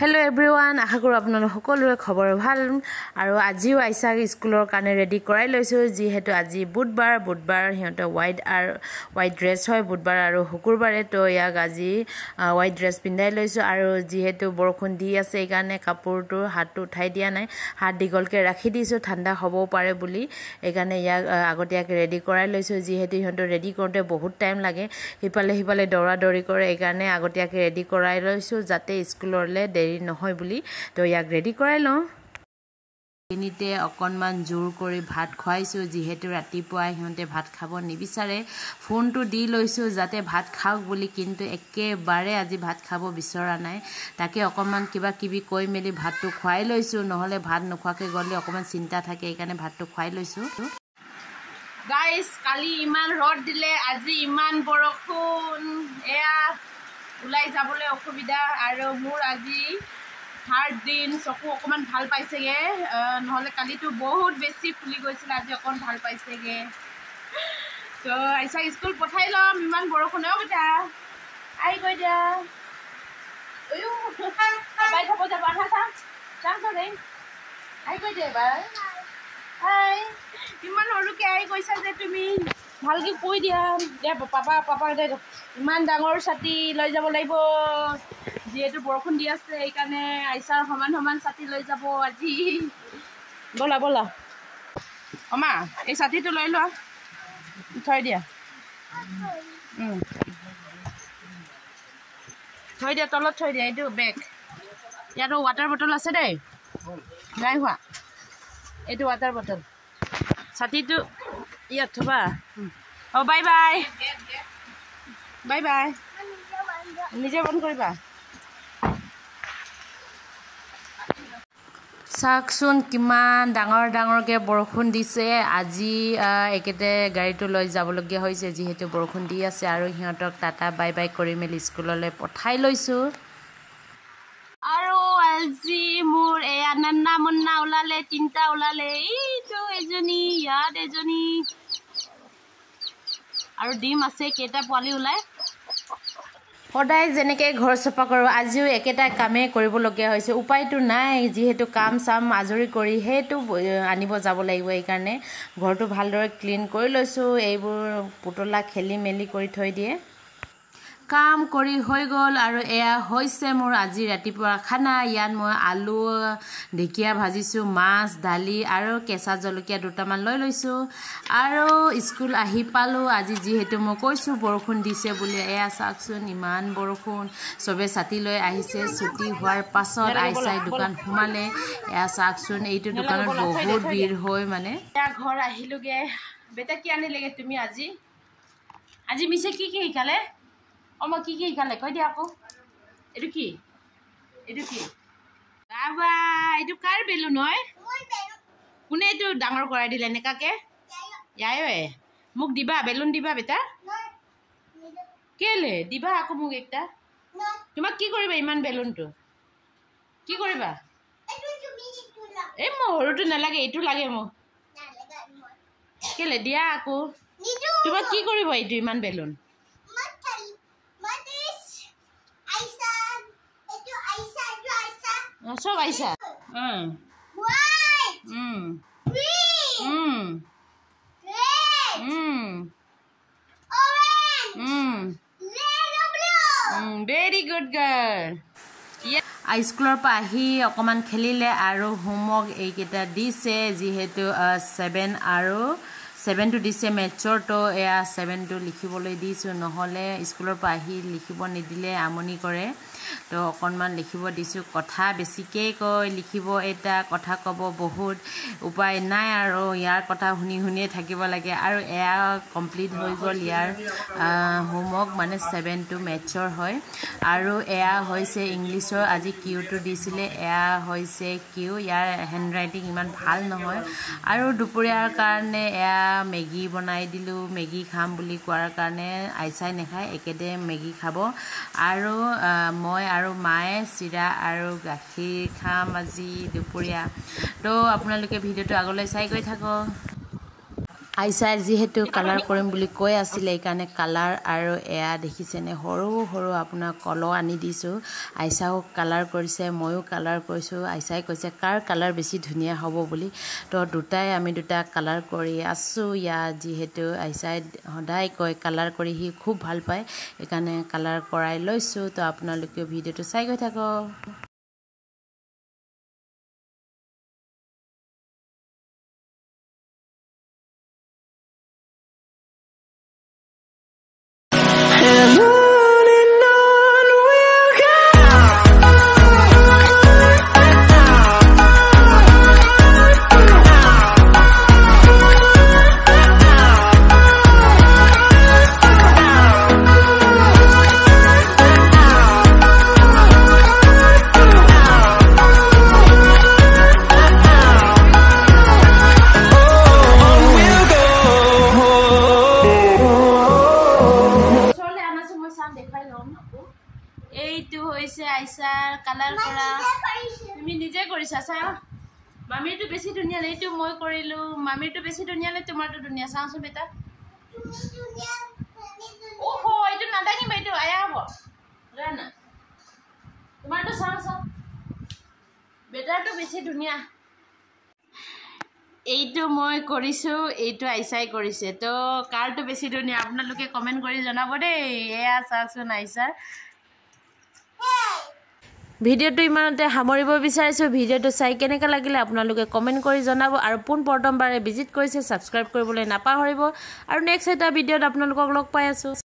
Hello everyone, আশা কৰো আপোনালোক সকলোৰে খবৰ ভাল আৰু আজিও আইছা স্কুলৰ কাৰণে ৰেডি কৰাই লৈছো যিহেতু আজি বুধবাৰ হিহঁতে হোৱাইট ড্ৰেছ হয় বুধবাৰ আৰু শুকুৰবাৰে তো ইয়াক আজি হোৱাইট ড্ৰেছ পিন্ধাই লৈছো আৰু যিহেতু বৰষুণ দি আছে এই কাৰণে কাপোৰটো হাতটো উঠাই দিয়া নাই হাত দীঘলকে ৰাখি দিছো ঠাণ্ডা হ'ব পাৰে বুলি এই কাৰণে ইয়াক আগতীয়াকে ৰেডি কৰাই লৈছো যিহেতু হিহঁতে ৰেডি কৰোতে বহুত টাইম লাগে হিপালে দৌৰা-দৌৰি কৰে এই কাৰণে আগতীয়াকে ৰেডি কৰাই লৈছো যাতে স্কুলৰলে দেৰি নহয় বুলি তো ইয়াক ৰেডি কৰাই লওঁ তিনিতে অকনমান জোৰ কৰি ভাত খুৱাইছো যিহেতু ৰাতিপুৱা হিহঁতে ভাত খাব নিবিচাৰে ফোনটো দি লৈছো যাতে ভাত খাওক বুলি কিন্তু একেবাৰে আজি ভাত খাব বিচৰা নাই তাকে অকনমান কিবা কিবি কৈ মেলি ভাতটো খুৱাই লৈছো নহলে ভাত নোখোৱাকে গলে অকনমান চিন্তা থাকে এই কাৰণে ভাতটো খুৱাই লৈছো গাইস কালি ইমান ৰদ দিলে আজি ইমান বৰষুণ এয়া উলাই যাবলৈ অসুবিধা আৰু মোৰ আজি থাৰ্ড দিন চকু অকমান ভাল পাইছেগে নহলে কালিটো বহুত বেছি ফুলি গৈছিল আজি অকন ভাল পাইছেগে তো আইছা স্কুল পঠাই লম ইমান বৰষুণেও বেটা আই গৈ দিয়া ওয়ো বাই খাব যাব আঠা চাম দে আই গৈ দিয়া বাই হাই ইমান হৰুকে আই গৈছা যে তুমি ভালকে কৈ দিয়া দে পাপা দে ইমান ডাঙৰ ছাতি লৈ যাব লাগিব যেহেতু বৰষুণ দি আছে এই কাৰণে আইছাৰ সমান ছাতি লৈ যাব আজি বলা অমা এই ছাতিটো লৈ লোৱা থৈ দিয়া তলত থৈ দিয়া এইটো বেগ ইয়াতো ৱাটাৰ বটল আছে দেই নাই হোৱা এইটো ৱাটাৰ বটল ছাতিটো ইয়াত থবা বাই নিজে বন্ধ কৰিবা চাকচোন কিমান ডাঙৰকে বৰষুণ দিছে আজি একেতে গাড়ীটো লৈ যাবলগীয়া হৈছে যিহেতু বৰষুণ দি আছে আৰু হিহঁতক টাটা বাই কৰি মেলি স্কুললৈ পঠাই লৈছো আৰু আজি মোৰ এয়া নান্না মুন্না ওলালে তিনটা ওলালে এইটো এজনী ইয়াত এজনী আৰু ডিম আছে কেটা পোৱালি ওলাই সদায় যেনেকে ঘৰ চফা কৰো আজিও একেটা কামে কৰিবলগীয়া হৈছে উপায়টো নাই যিহেতু কাম চাম আজৰি কৰি হেতু আনিব যাব লাগিব এই কাৰণে ঘৰটো ভালদৰে ক্লিন কৰি লৈছো এইবোৰ পুতলা খেলি মেলি কৰি থৈ দিয়ে কাম কৰি হৈ গল আৰু এয়া হৈছে মোৰ আজি ৰাতিপুৱা খানা ইয়াত মই আলু ঢেকিয়া ভাজিছো মাছ দালি আৰু কেঁচা জলকীয়া দুটামান লৈ লৈছো আৰু স্কুল আহি পালো আজি যেহেতু মই কৈছো বৰষুণ দিছে বুলি এয়া চাকচোন ইমান বৰষুণ সবে ছাতি লৈ আহিছে ছুটি হোৱাৰ পাছত আইছাই দোকান সোমালে এয়া চাকচোন এইটো দোকানত বহুত ভিৰ হয় মানে এয়া ঘৰ আহিলোগে বেটা কি আনিলেগে তুমি আজি মিছে কি শিকালে অমা কি শিকালে কৈ দিয়া আকৌ এইটো কি বাবা এইটো কাৰ বেলুন হয় কোনে এইটো ডাঙৰ কৰাই দিলে এনেকাকে ইয়ায়ে মোক দিবা বেলুন দিবা বেটা কেলে দিবা আকৌ মোক একটা তোমাক কি কৰিবা ইমান বেলুনটো কি কৰিবা এই মোৰ সৰুটো নালাগে এইটো লাগে মোক কেলে দিয়া আকৌ তোমাক কি কৰিব এইটো ইমান বেলুন সব আইছা very good girl স্কুলৰ পৰা আহি অকমান খেলিলে আৰু হোমৱৰ্ক এইকেইটা দিছে যিহেতু 7 আৰু 7 টো দিছে মেথছৰ তো এয়া 7 টো লিখিবলৈ দিছো নহলে স্কুলৰ পৰা আহি লিখিব নিদিলে আমনি কৰে তো অকনমান লিখিব দিছো কথা বেছিকে কয় লিখিব এটা কথা কব বহুত উপায় নাই আৰু ইয়াৰ কথা শুনিয়ে থাকিব লাগে আৰু এয়া কমপ্লিট হৈ গল ইয়াৰ হোমৱৰ্ক মানে 7 টো মেথছৰ হয় আৰু এয়া হৈছে ইংলিছৰ আজি কিউটো দিছিলে এয়া হৈছে কিউ ইয়াৰ হেণ্ডৰাইটিং ইমান ভাল নহয় আৰু দুপৰীয়াৰ কাৰণে এয়া মেগী বনাই দিলো মেগী খাম বুলি কোৱাৰ কাৰণে আইছাই নেখায় একেদে মেগী খাব আৰু মই আৰু মায়ে চিৰা আৰু গাখীৰ খাম আজি দুপৰীয়া তো আপোনালোকে ভিডিওটো আগলৈ চাই গৈ থাকক আইছাই যিহেতু কালাৰ কৰিম বুলি কৈ আছিলে এইকাৰণে কালাৰ আৰু এয়া দেখিছেনে সৰু সৰু আপোনাৰ কলহ আনি দিছোঁ আইছাও কালাৰ কৰিছে ময়ো কালাৰ কৰিছোঁ আইছাই কৈছে কাৰ কালাৰ বেছি ধুনীয়া হ'ব বুলি তো আমি দুটা কালাৰ কৰি আছোঁ ইয়াত যিহেতু আইছাই সদায় কয় কালাৰ কৰি সি খুব ভাল পায় এইকাৰণে কালাৰ কৰাই লৈছোঁ তো আপোনালোকে ভিডিঅ'টো চাই গৈ থাকক এইটো হৈছে আইছাৰ কালাৰ কৰা তুমি নিজে কৰিছা চা মামিৰটো বেছি ধুনীয়া নাই এইটো মই কৰিলোঁ মামিৰটো বেছি ধুনীয়া নাই তোমাৰটো ধুনীয়া চাওঁচোন বেটা ওহো এইটো নাদাঙিবা এইটো আয়া হ'ব না তোমাৰটো চাওঁ বেটাৰটো বেছি ধুনীয়া এইটো মই কৰিছোঁ এইটো আইছাই কৰিছে তো কাৰটো বেছি ধুনীয়া আপোনালোকে কমেণ্ট কৰি জনাব দেই এয়া চাওকচোন আইছাৰ ভিডিঅ'টো ইমানতে সামৰিব বিচাৰিছোঁ ভিডিঅ'টো চাই কেনেকৈ লাগিলে আপোনালোকে কমেণ্ট কৰি জনাব আৰু প্ৰথমবাৰে ভিজিট কৰিছে ছাবস্ক্ৰাইব কৰিবলৈ নাপাহৰিব আৰু নেক্সট এটা ভিডিঅ'ত আপোনালোকক লগ পাই আছোঁ